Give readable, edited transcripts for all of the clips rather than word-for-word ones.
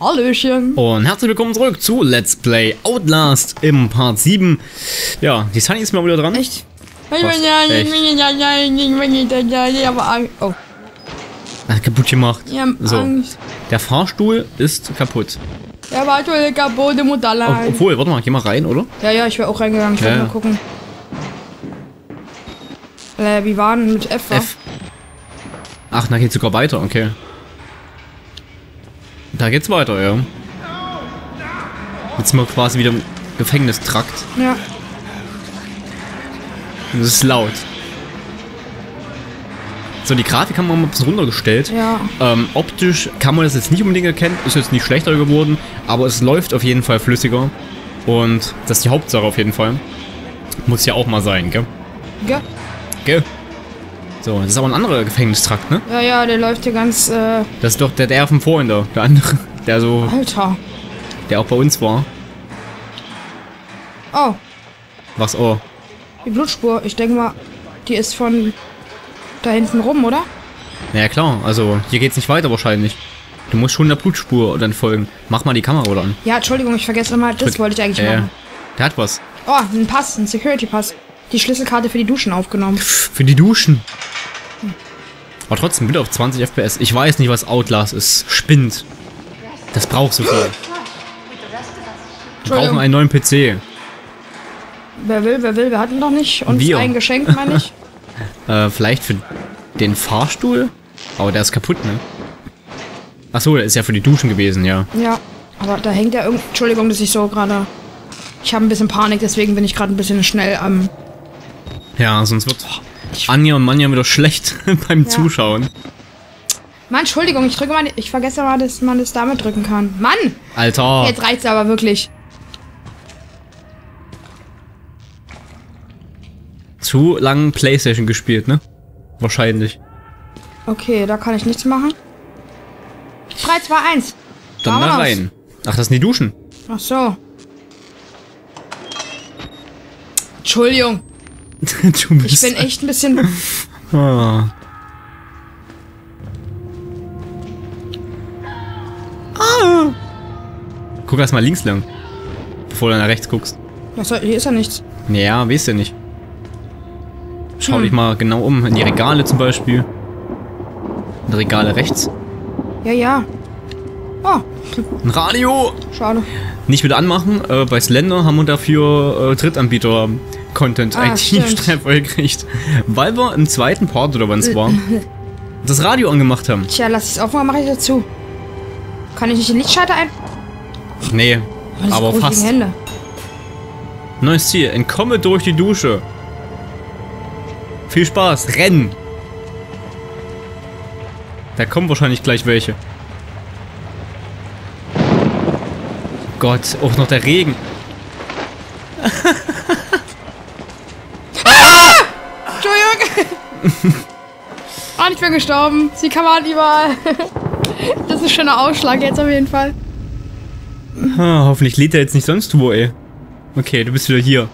Hallöchen. Und herzlich willkommen zurück zu Let's Play Outlast im Part 7. Ja, die Sunny ist mal wieder dran. Echt? Echt? Aber oh. Kaputt gemacht. Ja, So. Angst. Der Fahrstuhl ist kaputt. Ja, warte, kaputte Mutter. Obwohl, warte mal, geh mal rein, oder? Ja, ich wäre auch reingegangen. Ich wollte mal gucken. Wie war denn mit F? F. Ach, da geht's sogar weiter, okay. Da geht's weiter, ja. Jetzt sind wir quasi wieder im Gefängnistrakt. Ja. Und es ist laut. So, die Grafik haben wir mal ein bisschen runtergestellt. Ja. Optisch kann man das jetzt nicht unbedingt erkennen. Ist jetzt nicht schlechter geworden. Aber es läuft auf jeden Fall flüssiger. Und das ist die Hauptsache auf jeden Fall. Muss ja auch mal sein, gell? Ja. Gell? So, das ist aber ein anderer Gefängnistrakt, ne? Ja, der läuft hier ganz, Das ist doch der von vorhin da. Der andere. Der so. Alter. Der auch bei uns war. Oh, Was? Oh. die Blutspur. Ich denke mal, die ist von da hinten rum, oder? Naja, klar. Also, hier geht's nicht weiter wahrscheinlich. Du musst schon der Blutspur dann folgen. Mach mal die Kamera oder an. Ja, Entschuldigung, ich vergesse immer, das wollte ich eigentlich machen. Der hat was. Oh, ein Pass, ein Security-Pass. Die Schlüsselkarte für die Duschen aufgenommen. Für die Duschen. Aber trotzdem, bitte auf 20 FPS. Ich weiß nicht, was Outlast ist. Spinnt. Das braucht so viel. Wir brauchen einen neuen PC. Wer will, wir hatten doch nicht. Uns Wir. ein Geschenk, meine ich. Vielleicht für den Fahrstuhl? Aber der ist kaputt, ne? Achso, der ist ja für die Duschen gewesen, ja. Ja, aber da hängt ja irgendwie... Entschuldigung, dass ich so gerade... Ich habe ein bisschen Panik, deswegen bin ich gerade ein bisschen schnell am... Ja, sonst wird Anja und Manja wieder schlecht beim Zuschauen. Mann, Entschuldigung, ich drücke mal... Ich vergesse mal, dass man das damit drücken kann. Mann! Alter! Jetzt reicht's aber wirklich. Zu lang PlayStation gespielt, ne? Wahrscheinlich. Okay, da kann ich nichts machen. 3, 2, 1. Dann da rein. Ach, das sind die Duschen. Ach so. Entschuldigung. Du bist Ich bin echt ein bisschen... Ah. Guck erst mal links lang. Bevor du nach rechts guckst. Hier ist ja nichts. Naja, weißt du nicht. Schau dich mal genau um. In die Regale zum Beispiel. In die Regale rechts. Ja. Oh, Ein Radio! schade. Nicht wieder anmachen. Bei Slender haben wir dafür Drittanbieter-Content IT-Streif gekriegt. Weil wir im zweiten Part, oder wann es war, das Radio angemacht haben. Tja, lass es aufmachen, mache ich dazu. Kann ich nicht den Lichtschalter ein... Nee, Diese aber gruseligen fast. Hände. Neues Ziel. Entkomme durch die Dusche. Viel Spaß. Rennen. Da kommen wahrscheinlich gleich welche. Gott, auch noch der Regen. Entschuldigung. Ah, ich bin gestorben. Sie kann man überall. Das ist schon ein Ausschlag jetzt auf jeden Fall. Ah, hoffentlich lädt er jetzt nicht sonst wo, ey. Okay, du bist wieder hier.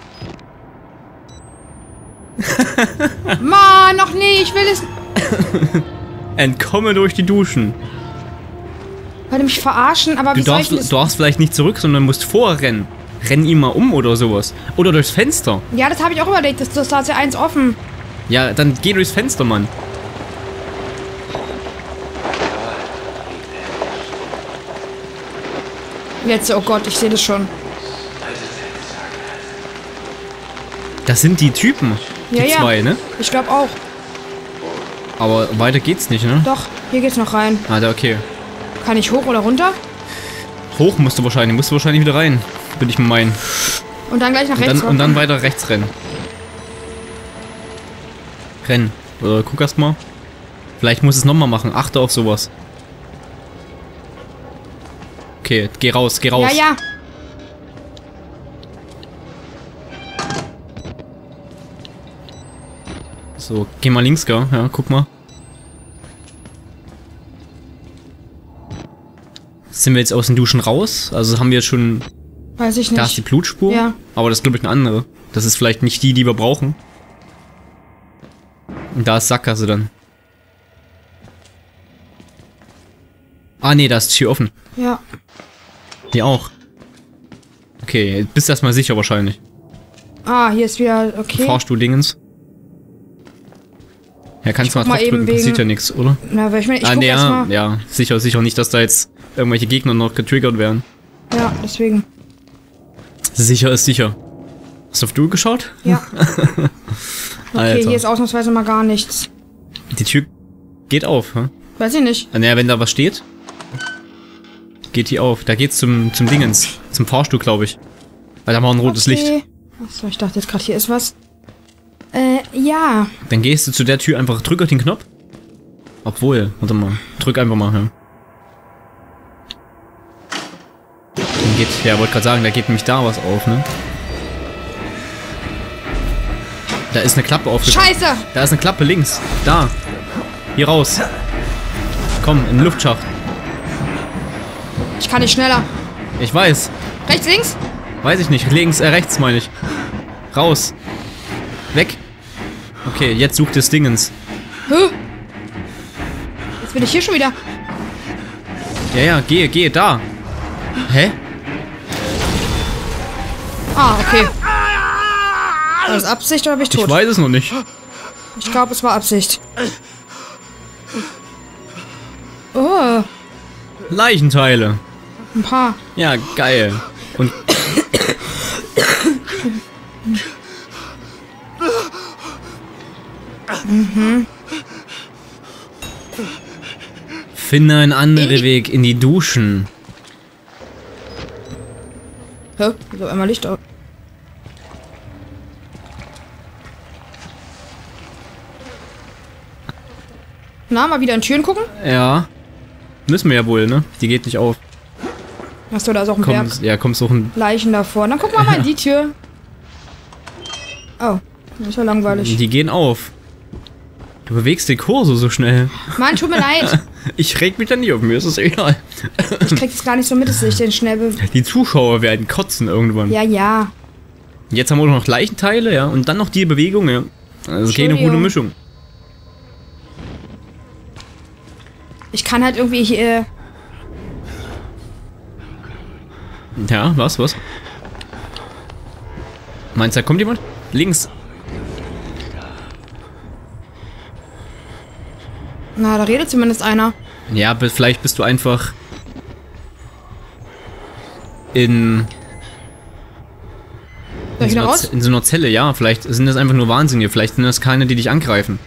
Mann, noch nie, ich will es... Entkomme durch die Duschen. Wollte mich verarschen, aber wie Du soll ich das... darfst vielleicht nicht zurück, sondern musst vorrennen. Renn ihn mal um oder sowas. Oder durchs Fenster. Ja, das habe ich auch überlegt. Da ist ja eins offen. Ja, dann geh durchs Fenster, Mann. Jetzt, oh Gott, ich sehe das schon. Das sind die Typen. Die Ja. zwei, ne? Ich glaube auch. Aber weiter geht's nicht, ne? Doch, hier geht's noch rein. Ah, da, okay. Kann ich hoch oder runter? Hoch musst du wahrscheinlich wieder rein. Würde ich mal meinen. Und dann gleich nach rechts. Und dann weiter rechts rennen. Rennen. Oder guck erst mal. Vielleicht muss es nochmal machen. Achte auf sowas. Okay, geh raus, geh raus. Ja. So, geh mal links, gell? Ja, guck mal. Sind wir jetzt aus den Duschen raus? Also haben wir jetzt schon... Weiß ich Da ist die nicht. Blutspur. Ja. Aber das ist, glaube ich, eine andere. Das ist vielleicht nicht die wir brauchen. Und da ist Sackgasse dann. Ah, nee, da ist die Tür offen. Ja. Die auch. Okay, bist erstmal sicher wahrscheinlich. Ah, hier ist wieder... Okay. Fahrstuhl-Dingens. Ja, kannst du mal drauf drücken. Das sieht ja nichts, oder? Na, ich meine, ich guck nee, erstmal. ja, sicher nicht, dass da jetzt irgendwelche Gegner noch getriggert werden. Ja, deswegen. Sicher ist sicher. Hast du auf du geschaut? Ja. Okay, Alter. hier ist ausnahmsweise mal gar nichts. Die Tür geht auf, hä? Weiß ich nicht. Naja, wenn da was steht, geht die auf. Da geht's zum Dingens. Zum Fahrstuhl, glaube ich. Weil da haben wir ein rotes Licht. Achso, ich dachte jetzt gerade, hier ist was. Ja. Dann gehst du zu der Tür einfach, drück auf den Knopf. Obwohl, warte mal. Drück einfach mal, ja. Dann geht, ja, wollte gerade sagen, da geht nämlich da was auf, ne? Da ist eine Klappe aufgegangen. Scheiße! Da ist eine Klappe links. Da. Hier raus. Komm, in den Luftschacht. Ich kann nicht schneller. Ich weiß. Rechts, links? Weiß ich nicht. Links, rechts meine ich. Raus. Weg. Okay, jetzt sucht das Dingens. Hä? Jetzt bin ich hier schon wieder. Ja, gehe, da. Hä? Ah, okay. War das Absicht oder bin ich tot? Ich weiß es noch nicht. Ich glaube, es war Absicht. Oh, Leichenteile. ein paar. Ja, geil. Und finde einen anderen Weg in die Duschen. Hä? So einmal Licht aus. Na, mal wieder in Türen gucken? Ja. Müssen wir ja wohl, ne? Die geht nicht auf. Achso, da ist auch ein Berg. Kommst auch ein... Leichen davor. Dann gucken wir mal in die Tür. Oh, das ist ja langweilig. Die gehen auf. Du bewegst den Kursor so schnell. Mann, tut mir leid. Ich reg mich da nicht auf, mir ist es egal. Ich krieg das gar nicht so mit, dass ich den schnell Die Zuschauer werden kotzen irgendwann. Ja, ja. Jetzt haben wir noch Leichenteile, ja. Und dann noch die Bewegung, ja. Also keine gute Mischung. Ich kann halt irgendwie hier... Ja, was? Meinst du, da kommt jemand? Links. Na, da redet zumindest einer. Ja, vielleicht bist du einfach in Soll ich wieder raus? in so einer Zelle, ja. Vielleicht sind das einfach nur Wahnsinnige. Vielleicht sind das keine, die dich angreifen.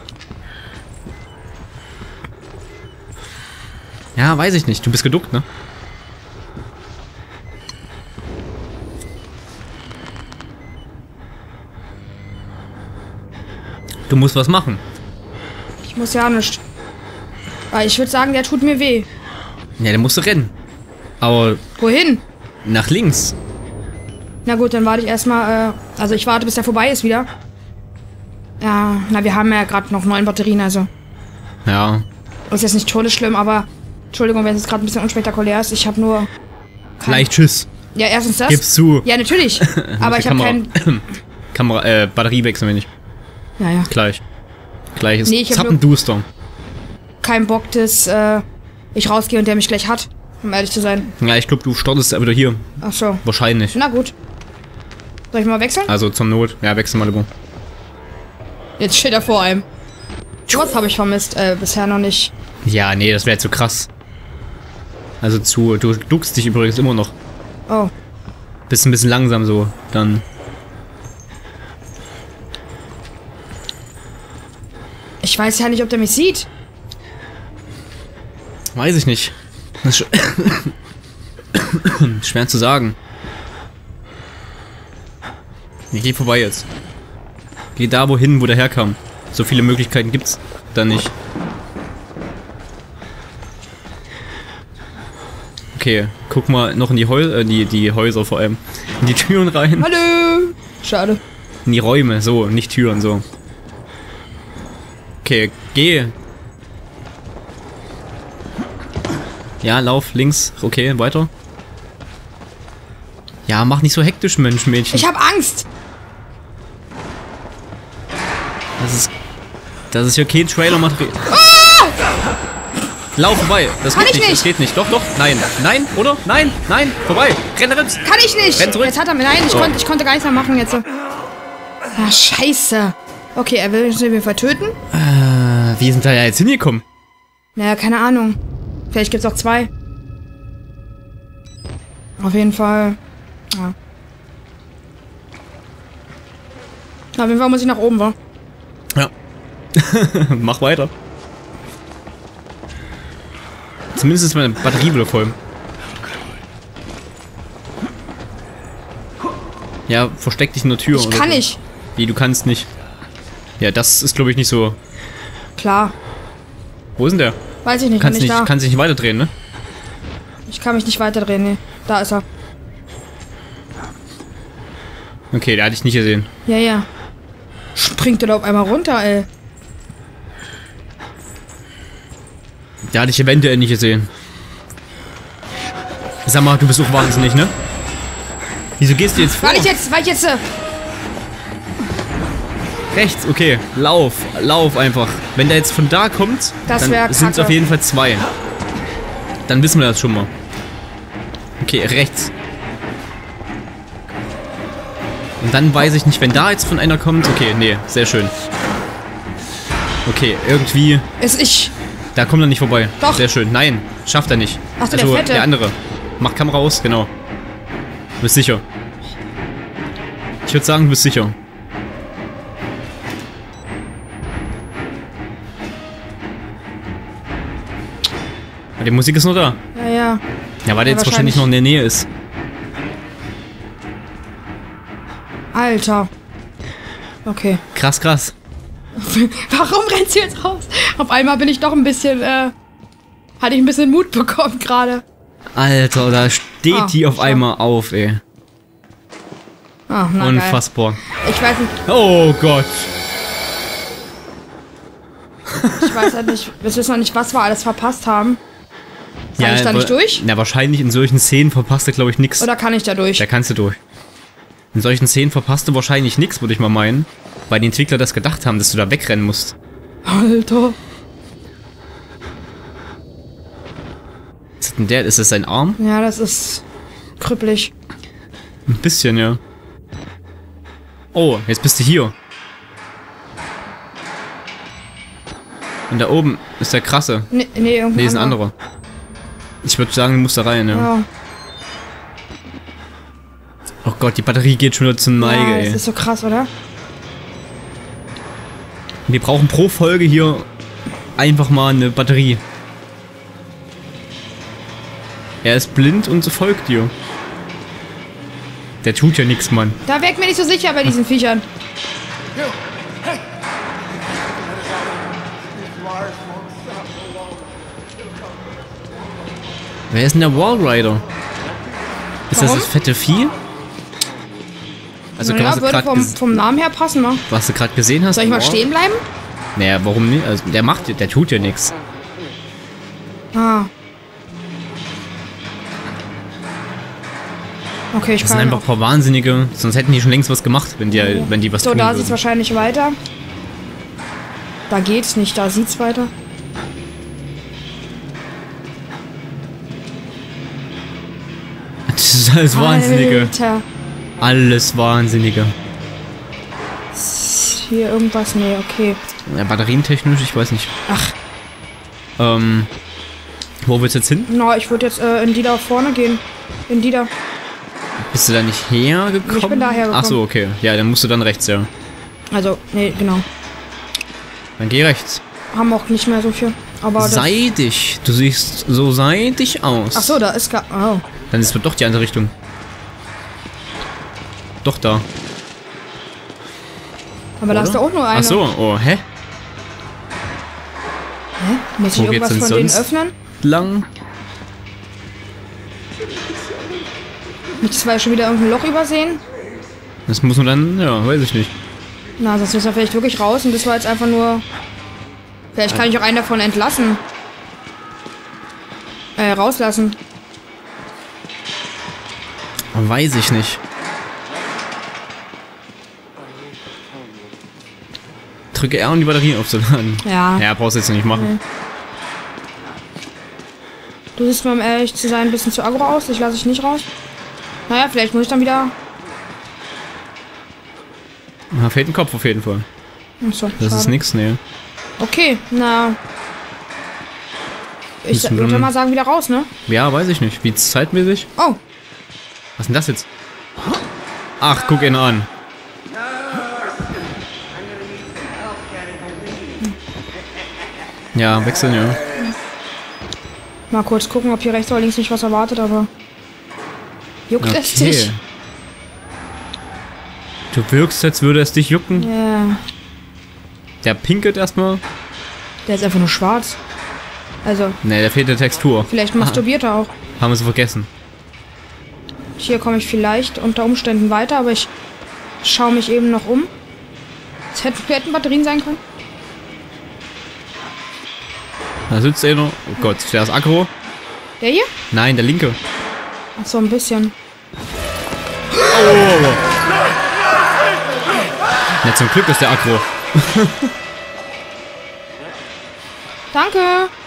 Ja, weiß ich nicht. Du bist geduckt, ne? Du musst was machen. Ich muss ja nicht. Weil ich würde sagen, der tut mir weh. Ja, dann musst du rennen. Aber Wohin? nach links. Na gut, dann warte ich erstmal. Also ich warte, bis der vorbei ist wieder. Ja, na, wir haben ja gerade noch 9 Batterien, also. Ja. Ist jetzt nicht todesschlimm, aber. Entschuldigung, wenn es jetzt gerade ein bisschen unspektakulär ist. Ich habe nur. Gleich tschüss. Ja, erstens das. Gib's zu. Ja, natürlich. Aber ich habe keinen. Batterie wechseln wir nicht. Ja, ja. Gleich ist Nee, ich hab Zappenduster. Keinen Bock, dass ich rausgehe und der mich gleich hat. Um ehrlich zu sein. Ja, ich glaube, du startest ja wieder hier. Ach so. Wahrscheinlich. Na gut. Soll ich mal wechseln? Also zur Not. Ja, wechsel mal lieber. Jetzt steht er vor einem. Was habe ich vermisst? Bisher noch nicht. Ja, nee, das wäre zu krass. Also du duckst dich übrigens immer noch. Oh. Bist ein bisschen langsam so. Dann. Ich weiß ja nicht, ob der mich sieht. Weiß ich nicht. Das ist schwer zu sagen. Ich geh vorbei jetzt. Geh da wohin, wo der herkam. So viele Möglichkeiten gibt's da nicht. Okay, guck mal noch in die die Häuser vor allem. In die Türen rein. Hallo. Schade. In die Räume, so, nicht Türen, so. Okay, geh. Ja, lauf links. Okay, weiter. Ja, mach nicht so hektisch, Mensch, Mädchen. Ich hab Angst. Das ist ja kein Trailer-Material. Lauf vorbei. Das Kann geht ich nicht. nicht. Das geht nicht. Doch, doch. Nein. Nein, oder? Nein, nein. Vorbei. Renn, renn. Kann ich nicht! Renn zurück. Jetzt hat er mir... Nein, ich konnte gar nichts mehr machen jetzt. Ah, scheiße. Okay, er will uns auf jeden Fall töten. Wie sind wir da jetzt hingekommen? Naja, keine Ahnung. Vielleicht gibt's auch 2. Auf jeden Fall. Ja. Auf jeden Fall muss ich nach oben, wa? Ja. Mach weiter. Zumindest ist meine Batterie wieder voll. Ja, versteck dich in der Tür. Ich oder kann so. nicht. Wie, du kannst nicht. Ja, das ist, glaube ich, nicht so... Klar. Wo ist denn der? Weiß ich nicht, Kannst bin nicht da. Kannst dich nicht weiterdrehen, ne? Ich kann mich nicht weiterdrehen, nee. Da ist er. Okay, der hatte ich nicht gesehen. Ja, ja. Springt er da auf einmal runter, ey. Der hatte ich eventuell nicht gesehen. Sag mal, du bist auch wahnsinnig, ne? Wieso gehst du jetzt vor? Weil ich jetzt... Rechts, okay. Lauf einfach. Wenn der jetzt von da kommt, Das wär dann sind es kacke. auf jeden Fall 2. Dann wissen wir das schon mal. Okay, rechts. Und dann weiß ich nicht, wenn da jetzt von einer kommt. Okay, nee, sehr schön. Okay, irgendwie... Ist ich... Da kommt er nicht vorbei. Doch. Sehr schön. Nein, schafft er nicht. Ach so, der Fette. Der andere. Mach Kamera aus, genau. Du bist sicher. Ich würde sagen, du bist sicher. Die Musik ist noch da. Ja, ja. Ja, weil der jetzt wahrscheinlich noch in der Nähe ist. Alter. Okay. Krass, krass. Warum rennst du jetzt raus? Auf einmal bin ich doch ein bisschen, hatte ich ein bisschen Mut bekommen gerade. Alter, da steht die auf einmal auf, ey. Ah, na Unfassbar. geil. Ich weiß nicht, Oh Gott. ich weiß halt nicht, wir wissen noch nicht, was wir alles verpasst haben. Kann ich da nicht durch? Na, wahrscheinlich in solchen Szenen verpasst du, glaube ich, nichts. Oder kann ich da durch? Da kannst du durch. In solchen Szenen verpasst du wahrscheinlich nichts, würde ich mal meinen. Weil die Entwickler das gedacht haben, dass du da wegrennen musst. Alter. Was ist denn der? Ist das sein Arm? Ja, das ist krüppelig. Ein bisschen, ja. Oh, jetzt bist du hier. Und da oben ist der krasse. Nee, irgendein Nee, ist ein anderer. Ich würde sagen, du musst da rein, ja. Ja. Oh Gott, die Batterie geht schon wieder zur Neige, Ja, ey. das ist so krass, oder? Wir brauchen pro Folge hier einfach mal eine Batterie. Er ist blind und so folgt dir. Der tut ja nichts, Mann. Da wäre ich mir nicht so sicher bei diesen Viechern. Wer ist denn der Wallrider? Ist Warum? das fette Vieh? Also, Naja, was du würde gerade vom Namen her passen, ne? gesehen hast? Soll ich mal stehen bleiben? Naja, warum nicht? Also, der tut ja nichts. Ah. Okay, ich Das sind kann einfach ein paar Wahnsinnige. Sonst hätten die schon längst was gemacht, wenn die was So, tun da würden. sieht's wahrscheinlich weiter. Da geht's nicht, da sieht's weiter. Das ist alles Wahnsinnige. Alter. Alles Wahnsinnige. Ist hier irgendwas? Nee, okay. Ja, batterientechnisch, ich weiß nicht. Ach, Wo willst du jetzt hin? na, ich würde jetzt in die da vorne gehen. In die da. Bist du da nicht hergekommen? Ich bin da hergekommen. Ach so, okay. Ja, dann musst du dann rechts, ja. Also, nee, genau. Dann geh rechts. Haben auch nicht mehr so viel. Aber das, Seidig. Du siehst so seidig aus. ach so, da ist gar... Oh. Dann ist es doch die andere Richtung. Doch da. Aber da ist da auch nur eine. Ach so, oh, hä? Hä? Muss ich Wo geht's irgendwas denn von denen sonst? öffnen? Lang. Nicht, dass wir schon wieder irgendein Loch übersehen? Das muss man dann, ja, weiß ich nicht. Na, sonst müssen wir vielleicht wirklich raus und das war jetzt einfach nur... Vielleicht kann ich auch einen davon entlassen. Rauslassen. Weiß ich nicht. Drücke R, um die Batterie aufzuladen. Ja. Ja, brauchst du jetzt nicht machen. Du siehst mir, um ehrlich zu sein, ein bisschen zu aggro aus. Ich lasse dich nicht raus. Naja, vielleicht muss ich dann wieder... Da fehlt ein Kopf auf jeden Fall. Achso, Das ist nix, ne. Okay, na... Ich Müssen wir würde dann- mal sagen, wieder raus, ne? Ja, weiß ich nicht. Wie zeitmäßig? Oh, Was ist denn das jetzt? Ach, guck ihn an. Ja, wechseln, ja. mal kurz gucken, ob hier rechts oder links nicht was erwartet, aber... Juckt es dich? Du wirkst, als würde es dich jucken. Ja, Der pinkelt erstmal. der ist einfach nur schwarz. Also, Ne, da fehlt eine Textur. vielleicht masturbiert er auch. Haben wir sie vergessen. Hier komme ich vielleicht unter Umständen weiter, aber ich schaue mich eben noch um. Es hätten Batterien sein können. Da sitzt einer. Oh Gott, der ist aggro. Der hier? Nein, der linke. Ach so, ein bisschen. Ja, zum Glück ist der aggro. Danke.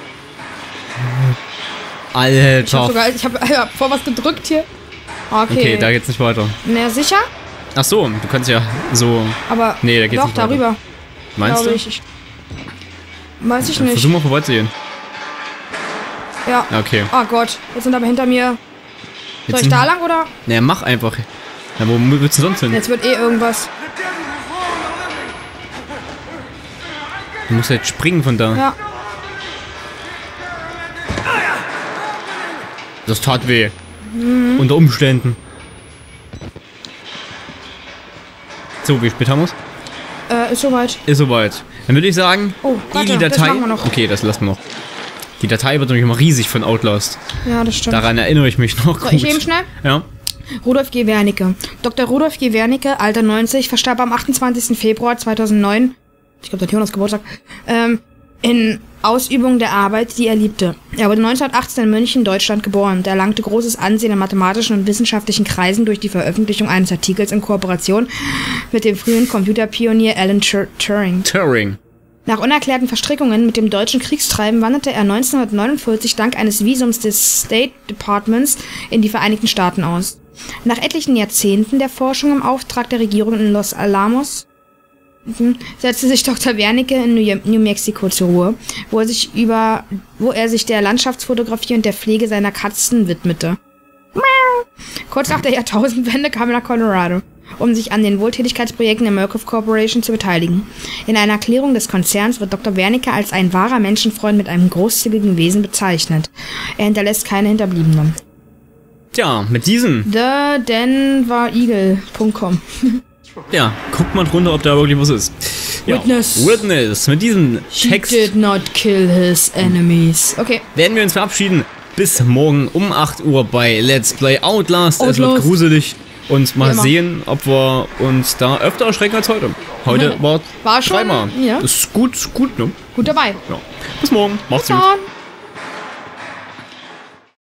Alter. Ich hab vor was gedrückt hier. Okay. Okay, da geht's nicht weiter. Na, sicher? Ach so, du kannst ja so... Aber Nee, da geht's doch, nicht weiter. darüber. Meinst du? Glaube ich. Weiß ich nicht. Versuch mal vorbeizugehen. Ja. Okay. Oh Gott, jetzt sind aber hinter mir. Soll ich sind- da lang oder? Naja, mach einfach. Na, wo willst du sonst hin? Jetzt wird eh irgendwas. Du musst jetzt springen von da. Ja. Das tat weh. Unter Umständen. So, wie spät haben wir's? Ist soweit. Ist soweit. Dann würde ich sagen, Oh, warte, die das Datei... machen wir noch. Okay, das lassen wir noch. Die Datei wird nämlich immer riesig von Outlast. Ja, das stimmt. Daran erinnere ich mich noch Soll ich eben schnell? Ja. Rudolf G. Wernicke. Dr. Rudolf G. Wernicke, Alter 90, verstarb am 28. Februar 2009. Ich glaube, der Jonas Geburtstag. In Ausübung der Arbeit, die er liebte. Er wurde 1918 in München, Deutschland geboren und erlangte großes Ansehen in mathematischen und wissenschaftlichen Kreisen durch die Veröffentlichung eines Artikels in Kooperation mit dem frühen Computerpionier Alan Turing. Turing. Nach unerklärten Verstrickungen mit dem deutschen Kriegstreiben wanderte er 1949 dank eines Visums des State Departments in die Vereinigten Staaten aus. Nach etlichen Jahrzehnten der Forschung im Auftrag der Regierung in Los Alamos setzte sich Dr. Wernicke in New Mexico zur Ruhe, wo er sich der Landschaftsfotografie und der Pflege seiner Katzen widmete. Kurz nach der Jahrtausendwende kam er nach Colorado, um sich an den Wohltätigkeitsprojekten der Murkoff Corporation zu beteiligen. In einer Erklärung des Konzerns wird Dr. Wernicke als ein wahrer Menschenfreund mit einem großzügigen Wesen bezeichnet. Er hinterlässt keine Hinterbliebenen. Tja, mit diesen... TheDenvereagle.com Ja, guckt mal drunter, ob da wirklich was ist. Ja, Witness. Witness. Mit diesem He Text did not kill his enemies. Okay. werden wir uns verabschieden. Bis morgen um 8 Uhr bei Let's Play Outlast. Es wird Outlast. gruselig. Und mal Wie immer. sehen, ob wir uns da öfter erschrecken als heute. Heute war War schon, dreimal. ja. Ist gut, ne? Gut dabei. Ja. Bis morgen. Macht's Bis gut. dann.